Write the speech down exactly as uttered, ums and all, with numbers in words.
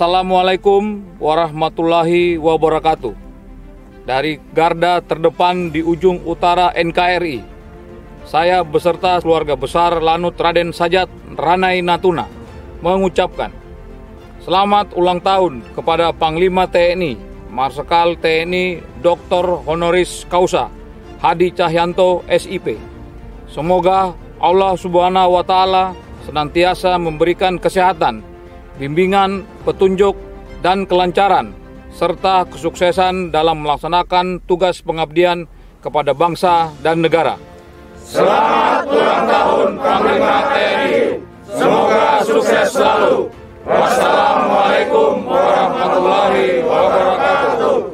Assalamualaikum warahmatullahi wabarakatuh. Dari garda terdepan di ujung utara N K R I, saya beserta keluarga besar Lanut Raden Sajat Ranai Natuna mengucapkan selamat ulang tahun kepada Panglima T N I, Marsikal T N I Doktor Honoris Causa Hadi Cahyanto S I P. Semoga Allah Subhanahu wa Ta'ala senantiasa memberikan kesehatan, bimbingan, petunjuk, dan kelancaran, serta kesuksesan dalam melaksanakan tugas pengabdian kepada bangsa dan negara. Selamat ulang tahun Panglima T N I. Semoga sukses selalu. Wassalamualaikum warahmatullahi wabarakatuh.